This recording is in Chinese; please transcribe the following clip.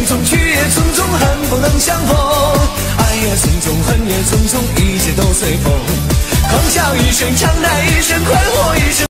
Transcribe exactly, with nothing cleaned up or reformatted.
匆，去也匆匆，恨不能相逢。爱也匆匆，恨也匆匆，一切都随风。狂笑一声，长叹一声，快活一生。